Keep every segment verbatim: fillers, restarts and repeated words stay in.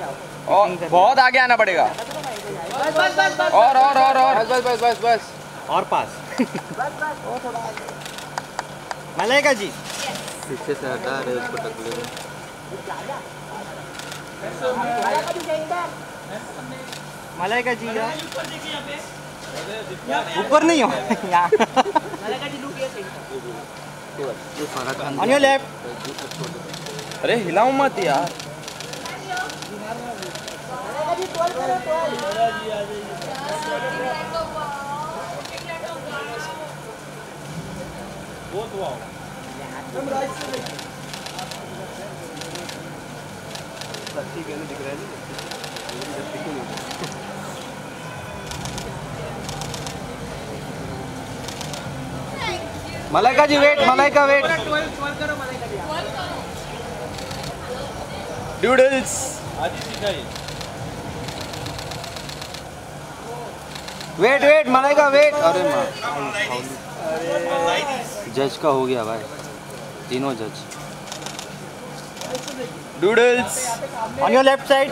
और बहुत आगे आना पड़ेगा। और और और और बस बस बस बस और पास। मलाइका जी पीछे से हटा रहे उसको टकले में। मलाइका जी यार ऊपर नहीं हो यहाँ। On your left. अरे हिलाओ मत यार। ठीक है ना, दिख रहा है ना। Malaika ji wait, Malaika wait. Doodles wait wait Malaika wait. अरे माँ, जज का हो गया भाई, तीनों जज। Doodles on your left side.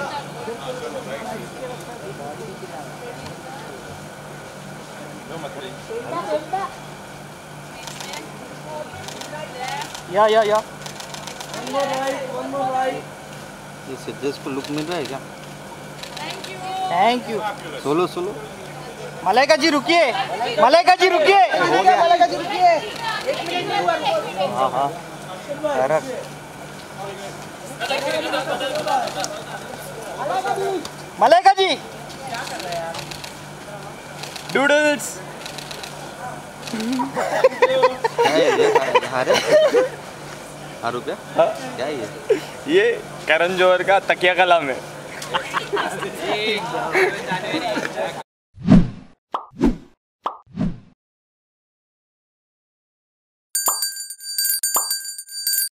या या या ये जज को लुक मिल रहा है क्या? Thank you. Solo solo. Malaika ji रुकिए, मलाइका जी रुकिए। हो गया। मलाइका जी रुकिए। हाँ हाँ करेक्ट। मलाइका जी डूडल्स क्या है ये? अरे हाँ रुपया क्या है ये? ये करण जौहर का तकिया कलाम है।